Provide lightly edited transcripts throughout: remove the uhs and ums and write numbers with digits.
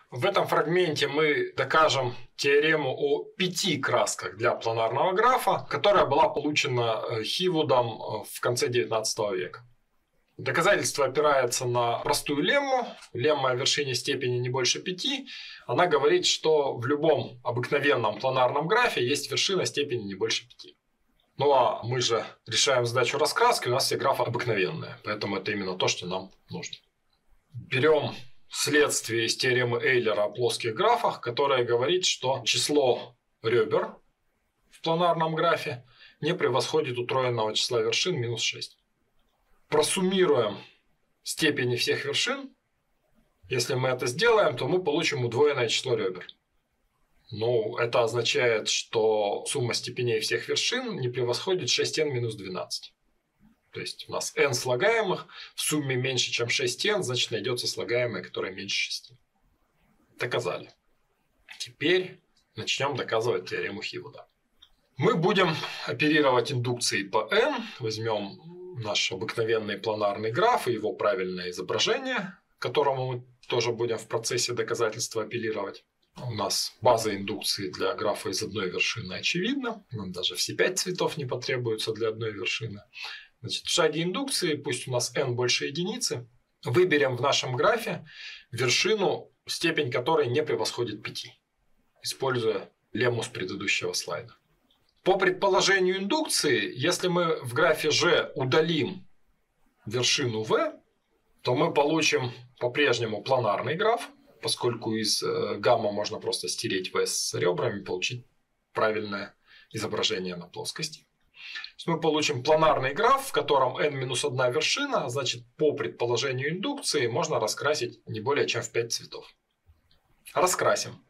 В этом фрагменте мы докажем теорему о 5 красках для планарного графа, которая была получена Хивудом в конце 19 века. Доказательство опирается на простую лемму. Лемма о вершине степени не больше 5. Она говорит, что в любом обыкновенном планарном графе есть вершина степени не больше 5. Ну а мы же решаем задачу раскраски, у нас все графы обыкновенные, поэтому это именно то, что нам нужно. Берем следствие из теоремы Эйлера о плоских графах, которое говорит, что число ребер в планарном графе не превосходит утроенного числа вершин минус 6. Просуммируем степени всех вершин. Если мы это сделаем, то мы получим удвоенное число ребер. Ну, это означает, что сумма степеней всех вершин не превосходит 6n минус 12. То есть у нас n слагаемых в сумме меньше, чем 6n, значит найдется слагаемое, которое меньше 6. Доказали. Теперь начнем доказывать теорему Хивуда. Мы будем оперировать индукцией по n. Возьмем наш обыкновенный планарный граф и его правильное изображение, к которому мы тоже будем в процессе доказательства апеллировать. У нас база индукции для графа из одной вершины очевидна. Нам даже все 5 цветов не потребуются для одной вершины. Значит, в шаге индукции, пусть у нас n больше единицы, выберем в нашем графе вершину, степень которой не превосходит 5, используя лемму с предыдущего слайда. По предположению индукции, если мы в графе G удалим вершину v, то мы получим по-прежнему планарный граф, поскольку из гамма можно просто стереть v с ребрами и получить правильное изображение на плоскости. Мы получим планарный граф, в котором n-1 вершина, а значит, по предположению индукции можно раскрасить не более чем в 5 цветов. Раскрасим.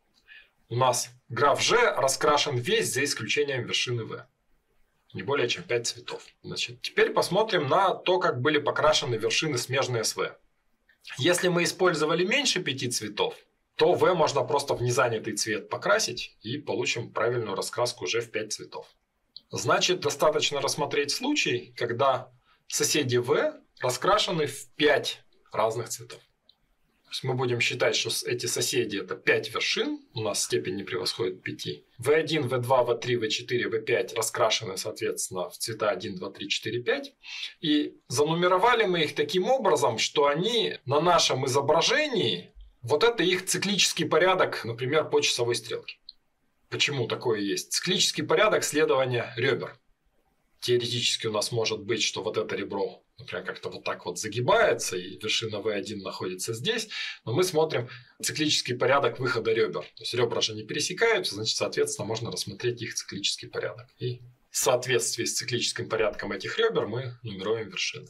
У нас граф G раскрашен весь за исключением вершины v. Не более чем 5 цветов. Значит, теперь посмотрим на то, как были покрашены вершины, смежные с v. Если мы использовали меньше 5 цветов, то v можно просто в незанятый цвет покрасить и получим правильную раскраску уже в 5 цветов. Значит, достаточно рассмотреть случай, когда соседи v раскрашены в 5 разных цветов. То есть мы будем считать, что эти соседи это 5 вершин, у нас степень не превосходит 5. v1, v2, v3, v4, v5 раскрашены, соответственно, в цвета 1, 2, 3, 4, 5. И занумеровали мы их таким образом, что они на нашем изображении, вот это их циклический порядок, например, по часовой стрелке. Почему такое есть? Циклический порядок следования ребер. Теоретически у нас может быть, что вот это ребро, например, как-то вот так вот загибается, и вершина v1 находится здесь, но мы смотрим циклический порядок выхода ребер. То есть ребра же не пересекаются, значит, соответственно, можно рассмотреть их циклический порядок. И в соответствии с циклическим порядком этих ребер мы нумеруем вершины.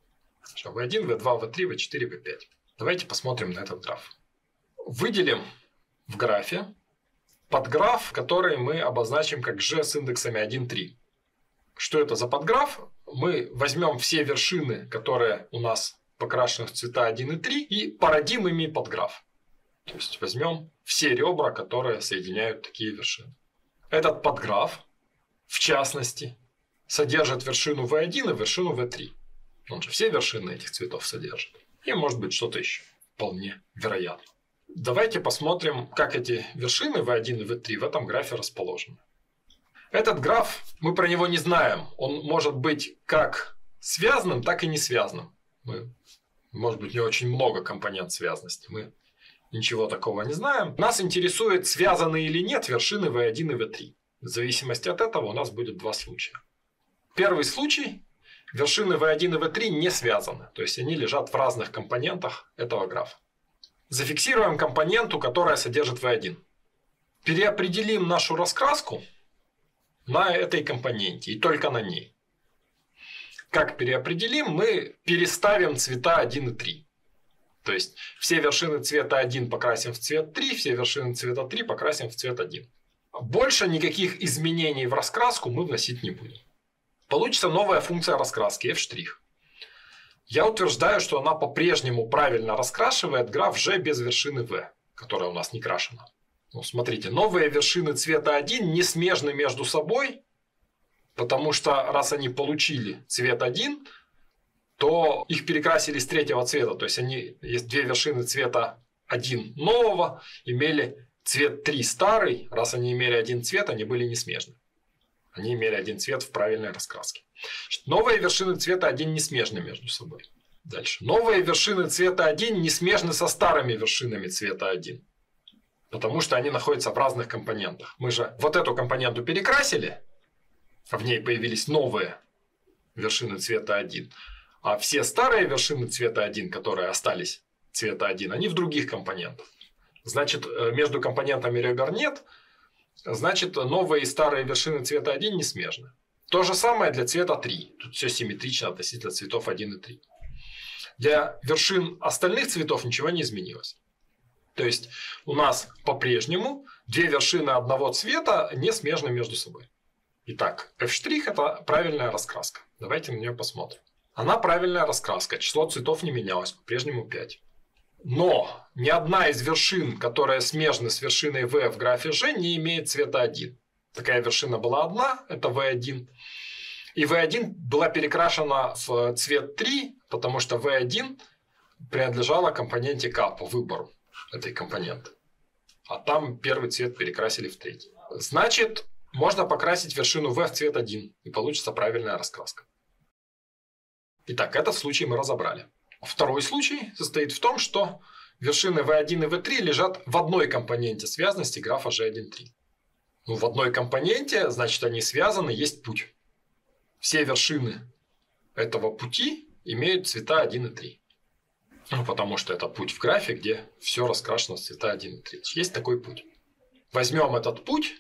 v1, v2, v3, v4, v5. Давайте посмотрим на этот граф. Выделим в графе подграф, который мы обозначим как G с индексами 1, 3. Что это за подграф? Мы возьмем все вершины, которые у нас покрашены в цвета 1 и 3, и породим ими подграф. То есть возьмем все ребра, которые соединяют такие вершины. Этот подграф, в частности, содержит вершину v1 и вершину v3. Он же все вершины этих цветов содержит. И может быть что-то еще. Вполне вероятно. Давайте посмотрим, как эти вершины v1 и v3 в этом графе расположены. Этот граф, мы про него не знаем. Он может быть как связанным, так и не связанным. Может быть, у него очень много компонент связности. Мы ничего такого не знаем. Нас интересует, связаны или нет вершины v1 и v3. В зависимости от этого у нас будет два случая. Первый случай. Вершины v1 и v3 не связаны. То есть они лежат в разных компонентах этого графа. Зафиксируем компоненту, которая содержит v1. Переопределим нашу раскраску на этой компоненте и только на ней. Как переопределим? Мы переставим цвета 1 и 3. То есть все вершины цвета 1 покрасим в цвет 3, все вершины цвета 3 покрасим в цвет 1. Больше никаких изменений в раскраску мы вносить не будем. Получится новая функция раскраски f'. Я утверждаю, что она по-прежнему правильно раскрашивает граф G без вершины v, которая у нас не крашена. Ну, смотрите, новые вершины цвета 1 не смежны между собой, потому что раз они получили цвет 1, то их перекрасили с третьего цвета. То есть есть две вершины цвета 1 нового имели цвет 3 старый. Раз они имели один цвет, они были несмежны. Они имели один цвет в правильной раскраске. Новые вершины цвета 1 не смежны между собой. Дальше. Новые вершины цвета 1 не смежны со старыми вершинами цвета 1. Потому что они находятся в разных компонентах. Мы же вот эту компоненту перекрасили, а в ней появились новые вершины цвета 1. А все старые вершины цвета 1, которые остались цвета 1, они в других компонентах. Значит, между компонентами ребер нет. Значит, новые и старые вершины цвета 1 не смежны. То же самое для цвета 3. Тут все симметрично относительно цветов 1 и 3. Для вершин остальных цветов ничего не изменилось. То есть у нас по-прежнему две вершины одного цвета не смежны между собой. Итак, F' это правильная раскраска. Давайте на нее посмотрим. Она правильная раскраска. Число цветов не менялось, по-прежнему 5. Но ни одна из вершин, которые смежны с вершиной V в графе G, не имеет цвета 1. Такая вершина была одна, это V1. И V1 была перекрашена в цвет 3, потому что V1 принадлежала компоненте K по выбору этой компоненты. А там первый цвет перекрасили в третий. Значит, можно покрасить вершину V в цвет 1, и получится правильная раскраска. Итак, этот случай мы разобрали. Второй случай состоит в том, что вершины V1 и V3 лежат в одной компоненте связности графа G1,3. Ну, в одной компоненте, значит, они связаны, есть путь. Все вершины этого пути имеют цвета 1 и 3. Ну, потому что это путь в графе, где все раскрашено с цвета 1 и 3. Есть такой путь. Возьмем этот путь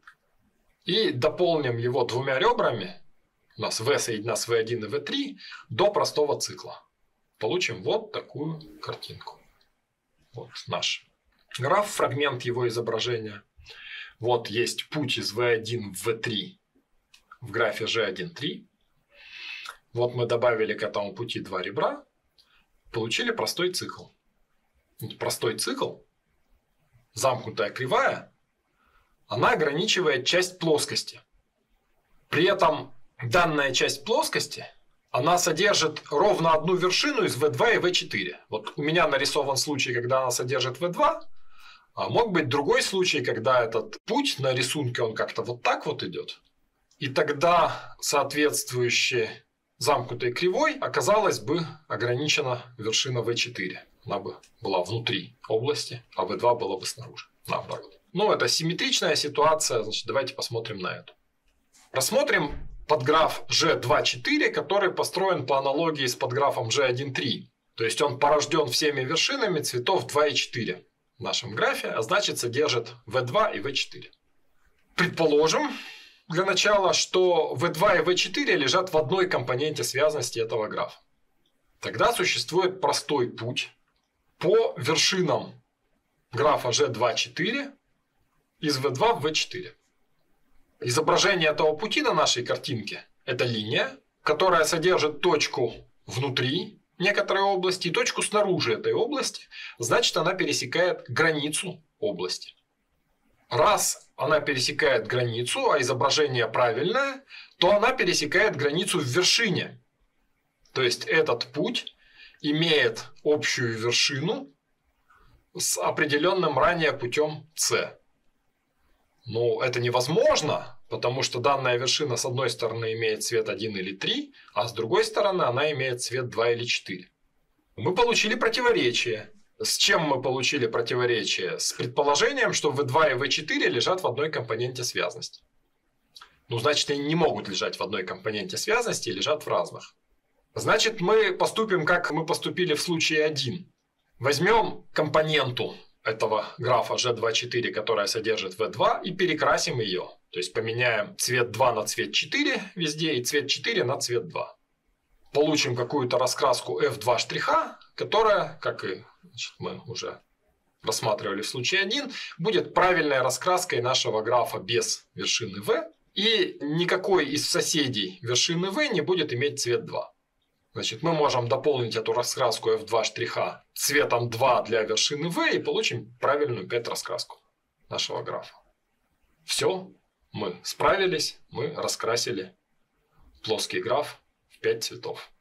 и дополним его двумя ребрами. У нас V соединена с V1 и V3 до простого цикла. Получим вот такую картинку. Вот наш граф, фрагмент его изображения. Вот есть путь из V1 в V3 в графе G1,3. Вот мы добавили к этому пути два ребра. Получили простой цикл. Простой цикл, замкнутая кривая, она ограничивает часть плоскости. При этом данная часть плоскости, она содержит ровно одну вершину из V2 и V4. Вот у меня нарисован случай, когда она содержит V2, а мог быть другой случай, когда этот путь на рисунке, он как-то вот так вот идет. И тогда соответствующей замкнутой кривой оказалась бы ограничена вершина V4. Она бы была внутри области, а V2 была бы снаружи. Наоборот. Но это симметричная ситуация, значит, давайте посмотрим на эту. Рассмотрим подграф G2,4, который построен по аналогии с подграфом G1,3. То есть он порожден всеми вершинами цветов 2 и 4 в нашем графе, а значит содержит V2 и V4. Предположим, для начала, что V2 и V4 лежат в одной компоненте связности этого графа. Тогда существует простой путь по вершинам графа G2,4 из V2 в V4. Изображение этого пути на нашей картинке – это линия, которая содержит точку внутри некоторой области и точку снаружи этой области. Значит, она пересекает границу области. Раз она пересекает границу, а изображение правильное, то она пересекает границу в вершине. То есть этот путь имеет общую вершину с определенным ранее путем C. Но это невозможно, потому что данная вершина с одной стороны имеет цвет 1 или 3, а с другой стороны она имеет цвет 2 или 4. Мы получили противоречие. С чем мы получили противоречие? С предположением, что V2 и V4 лежат в одной компоненте связности. Ну, значит, они не могут лежать в одной компоненте связности и лежат в разных. Значит, мы поступим, как мы поступили в случае 1. Возьмем компоненту этого графа G2,4, которая содержит V2, и перекрасим ее. То есть поменяем цвет 2 на цвет 4 везде и цвет 4 на цвет 2. Получим какую-то раскраску F2 штриха, которая, как и мы уже рассматривали в случае 1, будет правильной раскраской нашего графа без вершины V. И никакой из соседей вершины V не будет иметь цвет 2. Значит, мы можем дополнить эту раскраску F2 штриха цветом 2 для вершины V и получим правильную 5 раскраску нашего графа. Все, мы справились, мы раскрасили плоский граф в 5 цветов.